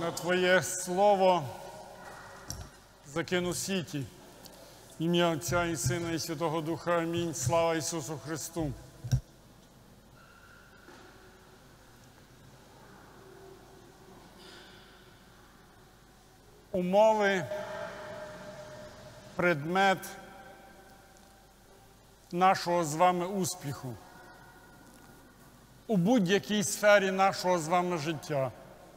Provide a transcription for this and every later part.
на Твоє Слово закину сіті. Ім'я Отця і Сина і Святого Духа. Амінь. Слава Ісусу Христу. Умови, предмет нашого з вами успіху у будь-якій сфері нашого з вами життя.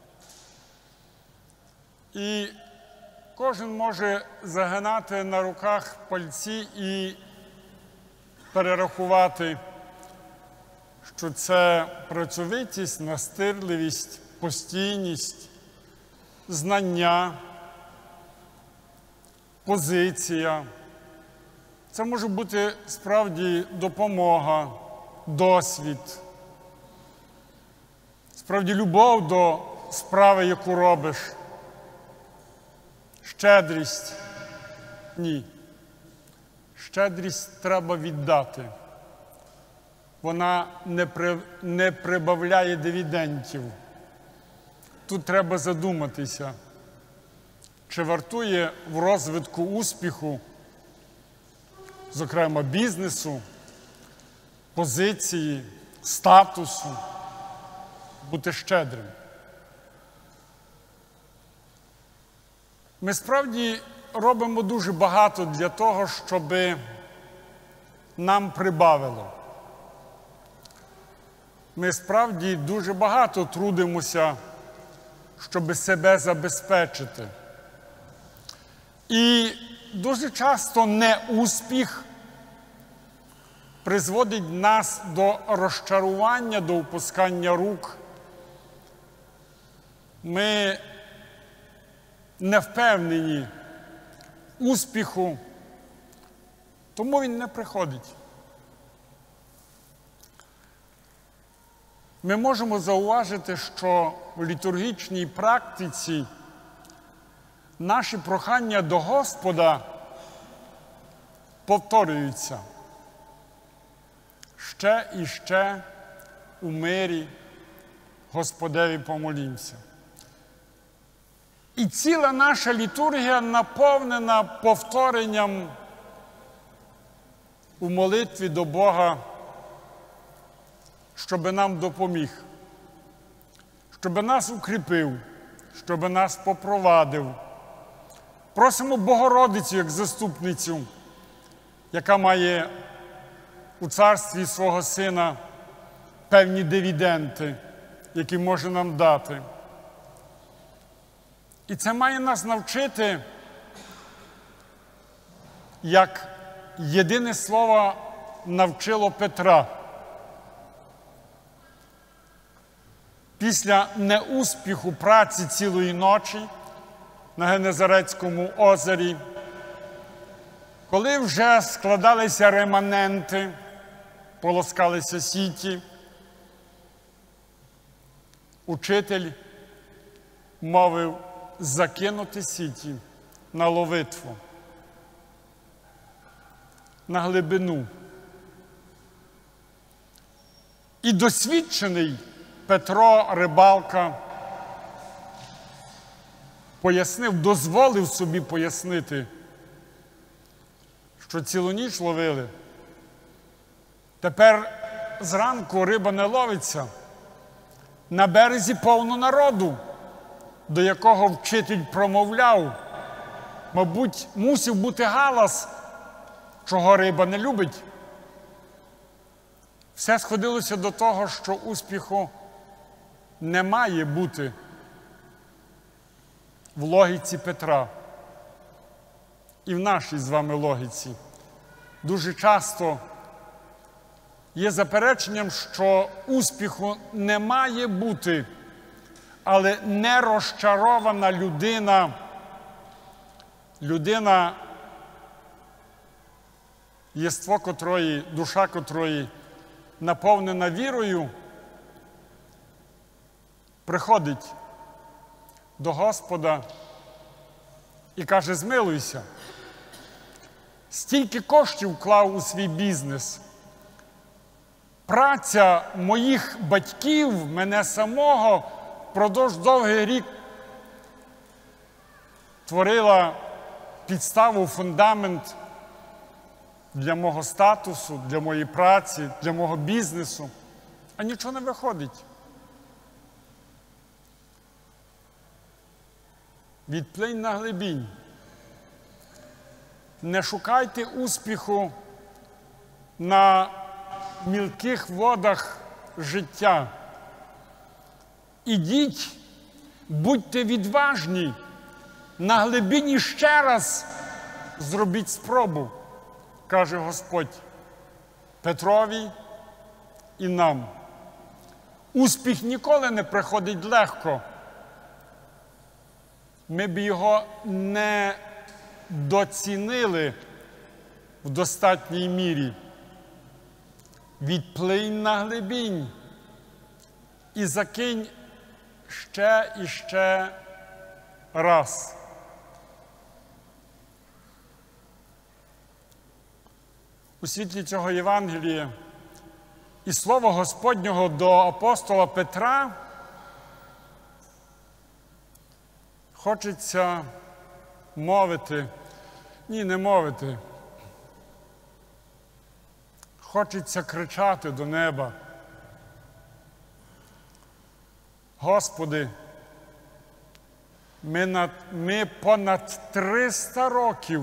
І кожен може загинати на руках пальці і перерахувати, що це працьовитість, настирливість, постійність, знання, позиція. Це може бути справді допомога, досвід, справді любов до справи, яку робиш. Щедрість – ні. Щедрість треба віддати. Вона не прибавляє дивідендів. Тут треба задуматися, чи вартує в розвитку успіху, зокрема бізнесу, позиції, статусу, бути щедрим. Ми справді робимо дуже багато для того, щоб нам прибавило. Ми справді дуже багато трудимося, щоб себе забезпечити. І дуже часто неуспіх призводить нас до розчарування, до опускання рук. Ми не впевнені в успіху, тому він не приходить. Ми можемо зауважити, що в літургічній практиці наші прохання до Господа повторюються. Ще і ще у мирі Господеві помолімся. І ціла наша літургія наповнена повторенням у молитві до Бога, щоб нам допоміг, щоб нас укріпив, щоб нас попровадив. Просимо Богородицю як заступницю, яка має у царстві свого Сина певні дивіденди, які може нам дати. І це має нас навчити, як єдине слово навчило Петра. Після неуспіху праці цілої ночі на Генезарецькому озері, коли вже складалися реманенти, полоскалися сіті, учитель мовив закинути сіті на ловитву, на глибину. І досвідчений Петро Рибалка пояснив, дозволив собі пояснити, що цілу ніч ловили. Тепер зранку риба не ловиться. На березі повно народу, до якого вчитель промовляв. Мабуть, мусив бути галас, чого риба не любить. Все сходилося до того, що успіху не має бути в логіці Петра і в нашій з вами логіці. Дуже часто є запереченням, що успіху не має бути, але нерозчарована людина, єство котрої, душа котрої наповнена вірою, приходить до Господа і каже: змилуйся, стільки коштів вклав у свій бізнес, праця моїх батьків, мене самого, впродовж довгих створила підставу, фундамент для мого статусу, для моєї праці, для мого бізнесу, а нічого не виходить. Відплинь на глибінь. Не шукайте успіху на мілких водах життя. Ідіть, будьте відважні, на глибині ще раз зробіть спробу, каже Господь Петрові і нам. Успіх ніколи не приходить легко. Ми б його не доцінили в достатній мірі. Відплинь на глибінь і закинь ще і ще раз. У світлі цього Євангелія і слова Господнього до апостола Петра хочеться мовити, ні, не мовити, хочеться кричати до неба. Господи, ми понад 300 років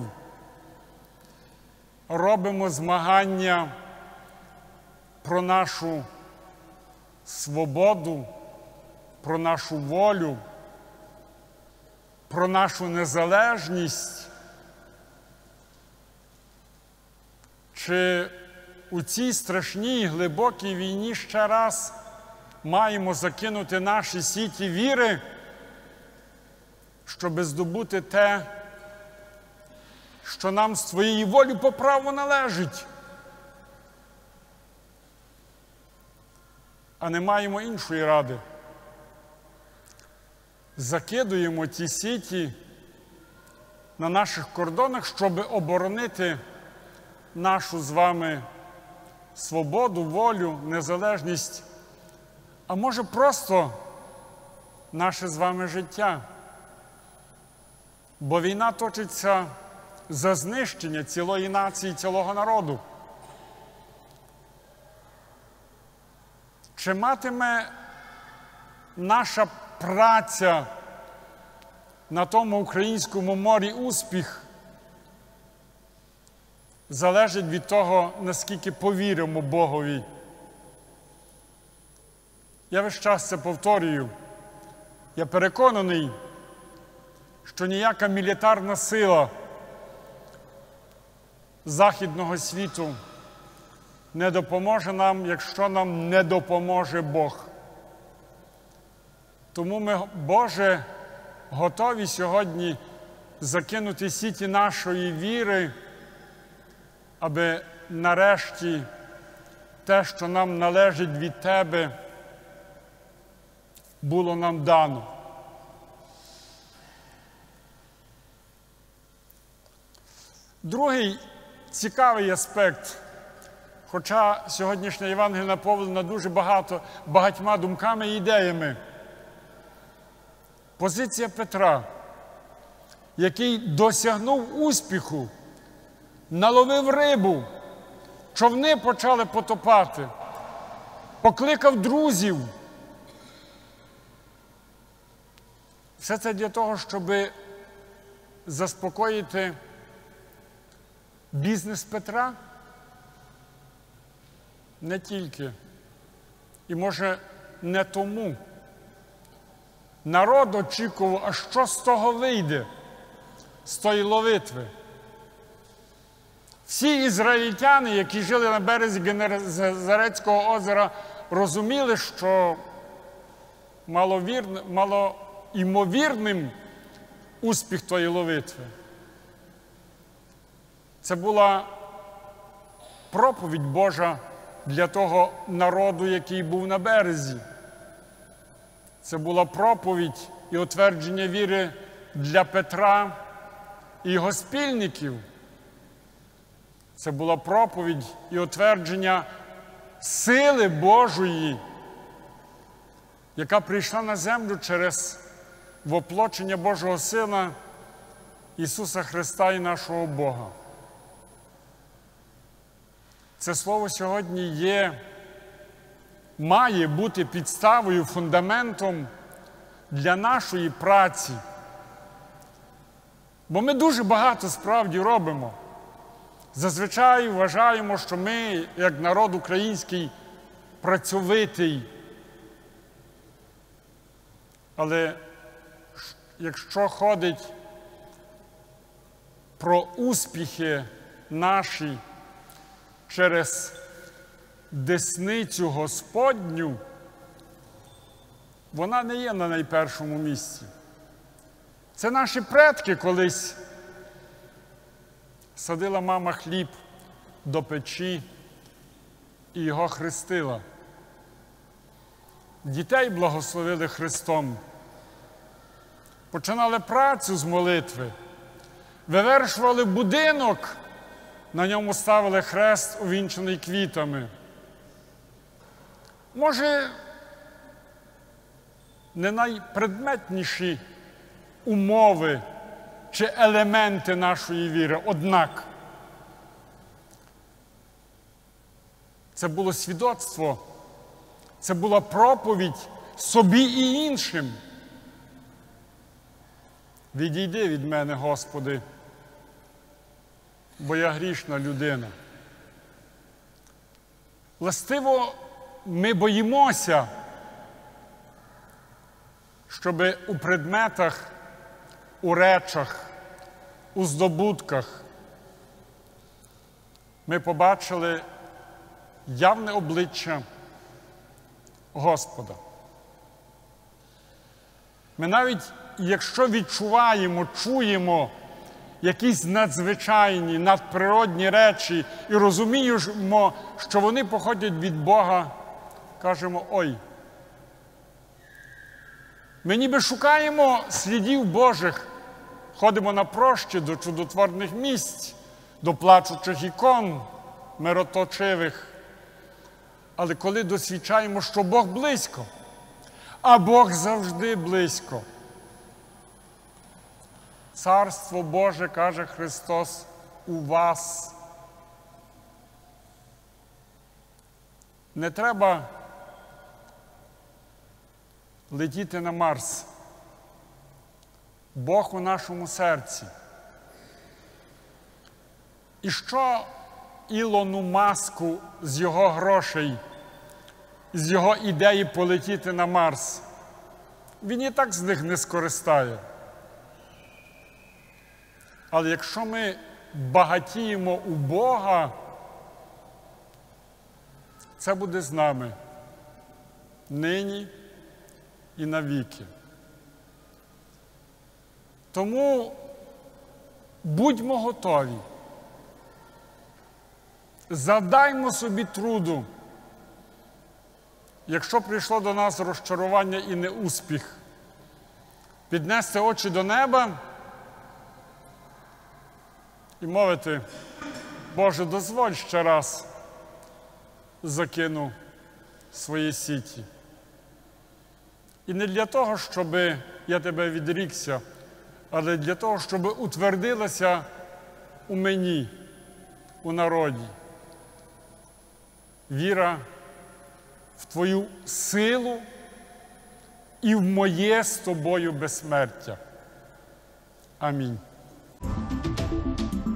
робимо змагання про нашу свободу, про нашу волю, про нашу незалежність. Чи у цій страшній глибокій війні ще раз маємо закинути наші сіті віри, щоби здобути те, що нам з твоєї волі по праву належить? А не маємо іншої ради. Закидуємо ті сіті на наших кордонах, щоб оборонити нашу з вами свободу, волю, незалежність, а може просто наше з вами життя. Бо війна точиться за знищення цілої нації, цілого народу. Чи матиме наша праця на тому українському морі успіх, залежить від того, наскільки повіримо Богові. Я весь час це повторюю. Я переконаний, що ніяка мілітарна сила західного світу не допоможе нам, якщо нам не допоможе Бог. Тому ми, Боже, готові сьогодні закинути сіті нашої віри, аби нарешті те, що нам належить від Тебе, було нам дано. Другий цікавий аспект, хоча сьогоднішня Євангелія наповнена дуже багатьма думками і ідеями. Позиція Петра, який досягнув успіху, наловив рибу, човни почали потопати, покликав друзів. Все це для того, щоб заспокоїти бізнес Петра? Не тільки. І може не тому. Народ очікував, а що з того вийде, з тої ловитви. Всі ізраїльтяни, які жили на березі Генезарецького озера, розуміли, що малоймовірним успіх тої ловитви. Це була проповідь Божа для того народу, який був на березі. Це була проповідь і утвердження віри для Петра і його спільників. Це була проповідь і утвердження сили Божої, яка прийшла на землю через воплочення Божого Сина Ісуса Христа і нашого Бога. Це слово сьогодні має бути підставою, фундаментом для нашої праці. Бо ми дуже багато справді робимо. Зазвичай вважаємо, що ми, як народ український, працьовитий. Але якщо ходить про успіхи наші через десницю Господню, вона не є на найпершому місці. Це наші предки колись. Садила мама хліб до печі і його хрестила. Дітей благословили Христом. Починали працю з молитви. Вивершували будинок, на ньому ставили хрест, увінчений квітами. Може, не найпредметніші умови чи елементи нашої віри, однак це було свідоцтво, це була проповідь собі і іншим. Відійди від мене, Господи, бо я грішна людина. Властиво, ми боїмося, щоб у предметах, у речах, у здобутках ми побачили явне обличчя Господа. Ми навіть, якщо відчуваємо, чуємо якісь надзвичайні, надприродні речі і розуміємо, що вони походять від Бога, кажемо: ой, ми ніби шукаємо слідів Божих, ходимо на прощі до чудотворних місць, до плачучих ікон мироточивих. Але коли досвідчаємо, що Бог близько, а Бог завжди близько. Царство Боже, каже Христос, у вас. Не треба летіти на Марс. Бог у нашому серці. І що Ілону Маску з його грошей, з його ідеї полетіти на Марс? Він і так з них не скористає. Але якщо ми багатіємо у Бога, це буде з нами нині і навіки. Тому будьмо готові. Завдаймо собі труду. Якщо прийшло до нас розчарування і неуспіх, піднести очі до неба і мовити: Боже, дозволь ще раз закину свої сіті. І не для того, щоб я тебе відрікся, але для того, щоб утвердилася у мені, у народі, віра в Твою силу і в моє з Тобою безсмертя. Амінь.